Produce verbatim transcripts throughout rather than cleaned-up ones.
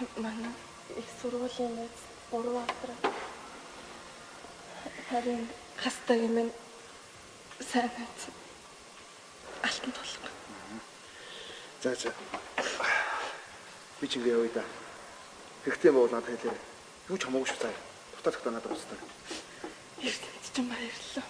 Манай их сургуулийн найз буруу авдраа. Харин хастаг юм сайн найз. Алтан толго. За за. Би ч ингэ явъя да. Хэрэгтэй бол надад хэлээрэй. Юу ч хамаагүй шүү цаа. Дутаа цагтаа надад устдаг. Эрдэнэт ч баярлалаа.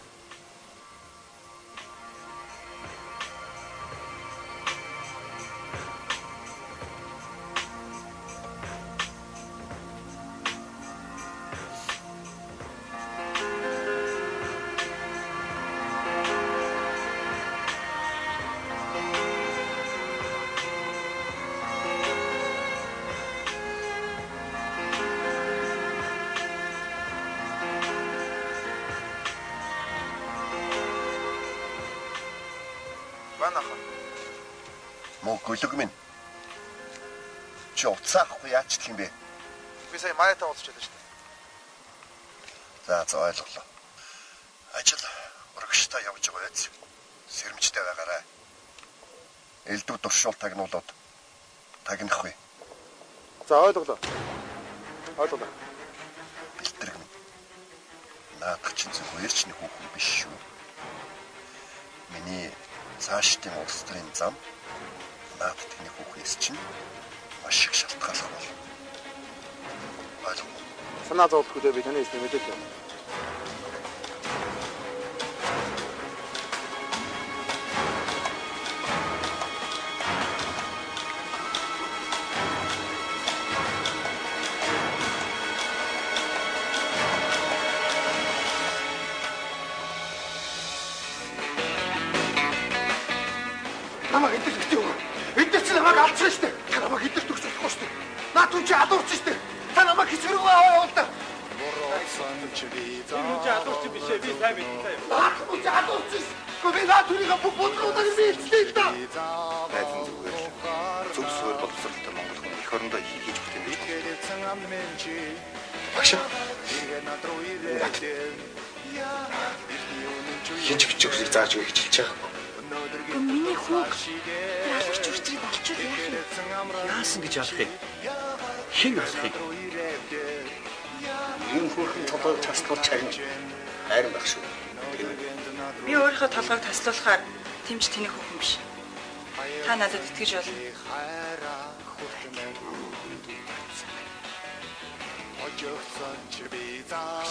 Гөлөг минь. Чи уцаахгүй яачлах юм бэ? Би сая Маятаа уулзч байлаа шүү дээ. За за ойлголоо. Ажил урагштай явж байгаа биз? Сэрэмжтэй байгаарай. Элдв дуршуул тагнуулаад тагнахгүй. За ойлголоо. Ойлголоо. Бэлтрэг минь. Наадах чинь зүгээр ч нэг хүүхэн биш шүү. Миний цаашдын улс төрийн зам наад тэний хүүхнээс чинь маш их шалтгааллах бол. Ойлгоо. Санаа зовлтгүй би таны эсрэг мэдээлэл юм. Намайг эдгээр гэдэг юм. Эдгээр чи намайг алдсан шүү дээ. Та намайг эдгээр төгсөж болохгүй шүү дээ. Наад үн чи адуурч шүү дээ. Та намайг хэсгэрэг аваа да. Энэ үн чи адуурч биш ээ. Би сайн мэдээ. Наад үн чи адуурч шүү. Гэхдээ наад үнийг бодлоодаа бэлдээ да. Найзан зүгээр л. Зөв зөвөр боловсролтой Монгол хүн эх орондоо хийж бүт юм биш. Багш. Хинч бичвэрийг зааж өгье гэж хэлж байгаа. Миний хүүг яалагч үрчрийг олчвол яах юм? Яасан гэж алах юм? Хэн алах юм? Юм хөрхөн толгойг таслуулж харин хайран байх шүү. Би өөрийнхөө толгойг таслуулахаар тэмч тэний хүүхэн биш. Та надад итгэж болно. Ожогсон чи би за